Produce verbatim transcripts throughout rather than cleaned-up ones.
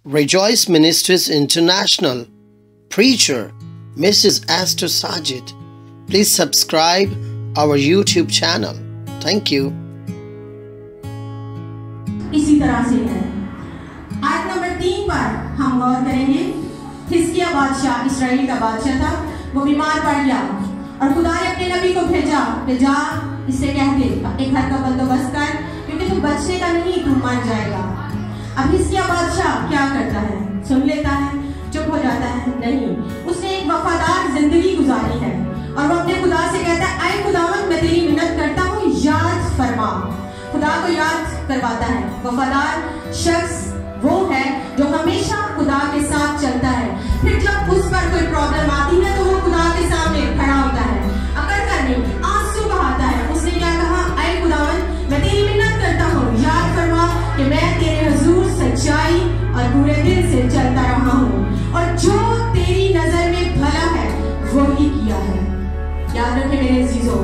Rejoice Ministries International, Preacher Missus Aster Sajid. Please subscribe our YouTube channel. Thank you. इसी तरह से है। आयत नंबर तीन पर हम गौर करेंगे। हिजकिय्याह बादशाह, इस्राएल का बादशाह था, वो बीमार पड़ गया और खुदा ने अपने नबी को भेजा कि जा इससे कह दे एक घर का बंदोबस्त कर, क्योंकि तू बचने का नहीं, तू मर जाएगा। अब हिजकिय्याह बादशाह क्या करता है? सुन लेता है, चुप हो जाता है? नहीं, उसने एक वफादार जिंदगी गुजारी है और वो अपने खुदा से कहता है, ऐ खुदावंद, मैं तेरी मिन्नत करता हूँ, याद फरमा। खुदा को याद करवाता है। वफादार शख्स वो है जो हमेशा खुदा के साथ चलता है। फिर जब उस पर कोई प्रॉब्लम आती है तो वो खुदा के सामने खड़ा होता है, अकड़ कर नहीं, आंसू बहाता है। उसने क्या कहा? ऐ खुदावंद, मैं तेरी मिन्नत करता हूँ, याद फरमा कि मैं तेरे हुजूर सच्चाई और पूरे दिल से चलता रहा हूँ और जो तेरी नजर में भला है वो ही किया है। याद रखें मेरे अजीजों,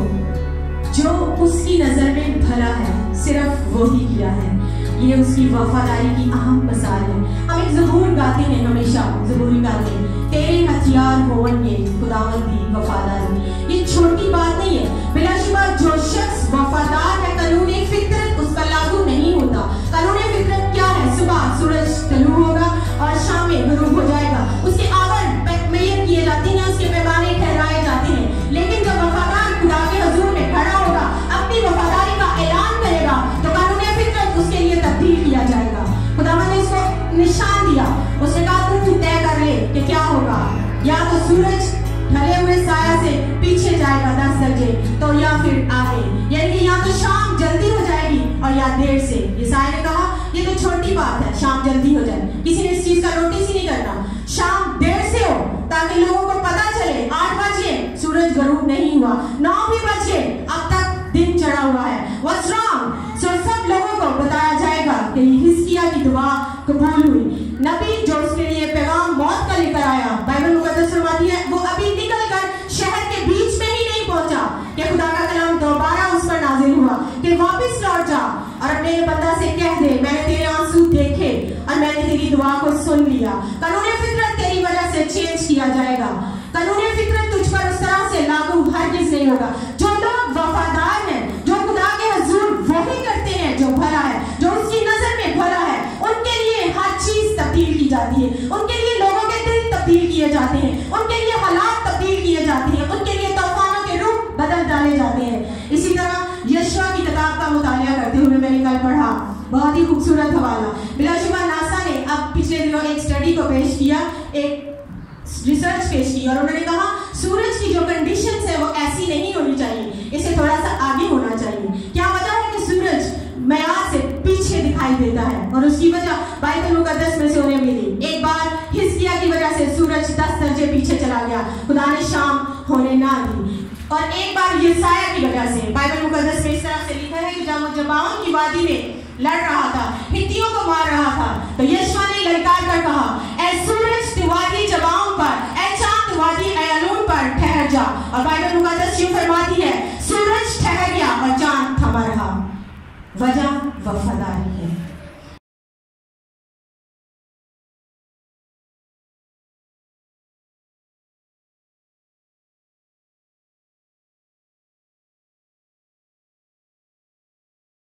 जो उसकी नजर में भला है सिर्फ वो ही किया है। ये उसकी वफादारी की अहम मिसाल है। हम एक ज़बूर गाते हैं, हमेशा ज़बूरी गाते हैं, तेरे हथियार होंगे खुदावंद की वफादारी। ये छोटी बात नहीं है। बिलाशुबा जो शख्स वफादार है, कानून फितरत उस पर लागू नहीं होता। कानून फितरत क्या है? सुबह सूरज तलू होगा और शाम में गुरूब हो जाएगा। उसके आवर मैयर किए जाते हैं, उसके पैमाने ठहराए जाते हैं। लेकिन जब वफादार खुदा के हुजूर में खड़ा होगा, अपनी वफादारी का ऐलान करेगा, तो कानून फितरत उसके लिए तब्दील किया जाएगा। खुदावंद ने उसको निशान दिया। उसने कहा तू तय कर ले कि क्या होगा, या तो सूरज ढले हुए साया से पीछे जाएगा दस दर्जे, तो या फिर आगे, यानी कि या तो शाम जल्दी हो जाएगी और या देर से। ये साया ने कहा ये तो छोटी बात है, शाम जल्दी हो जाए, किसी ने इस चीज का नोटिस ही नहीं करना। शाम देर से हो ताकि लोगों को पता चले आठ बजे सूरज गरूब नहीं हुआ, नौ भी बजे अब तक दिन चढ़ा हुआ है। What's wrong? So सब लोगों को बताया जाएगा कि हिजकिय्याह की दुआ कबूल हुई। नबी जो उसके लिए पैगाम मौत का लेकर आया, बाइबल मुकद्दस फरमाती है, वो अभी निकल कर शहर के बीच में ही नहीं पहुंचा कि खुदा का कलाम दोबारा उस पर नाजिल हुआ कि वापस लौट जा और अपने बंदा से कह दे, मैंने तेरे आंसू देखे और मैंने तेरी दुआ को सुन लिया। कानून फितरत तेरी वजह से चेंज किया जाएगा। कानून फितरत तुझ पर उस तरह से लागू हरगिज़ नहीं होगा। जो लोग वफादार हैं, जो खुदा के हुजूर वही करते हैं जो भला है, जो उसकी नजर में भला है, उनके लिए हर चीज तब्दील की जाती है। उनके लिए लोगों के दिल तब्दील किए जाते हैं, उनके लिए हालात तब्दील किए जाते हैं, उनके लिए तूफानों के रूप बदल डाले जाते हैं। इसी तरह यशवा की किताब का मुतालिया करते हुए मैंने कल पढ़ा, बहुत ही खूबसूरत हवाला। बिलाशुबा नासा ने अब पिछले दिनों एक स्टडी को पेश किया, एक रिसर्च पेश की, और उन्होंने कहा सूरज की जो कंडीशंस है वो ऐसी नहीं होनी चाहिए, इसे थोड़ा सा आगे होना चाहिए। क्या वजह है कि सूरज मयार से पीछे दिखाई देता है? और उसकी वजह बाइबल मुकद्दस में से उन्हें मिली। एक बार हिजकिय्याह की वजह से सूरज दस दर्जे पीछे चला गया, खुदा ने शाम होने ना दी। और एक बार यशायाह की वजह से, बाइबल मुकद्दस में इस तरह से लिखा है कि जब वो जबाओं की वादी में लड़ रहा था, हित्तियों को मार रहा था, तो यशवा ने ललकार कर कहा, ऐ सूरज तू वादी जबाओं पर, ऐ चांद तू वादी अयलून पर ठहर जा। और बाइबल मुकद्दस यूं फरमाती है, सूरज ठहर गया और चांद थमा रहा। वजह वफादारी है।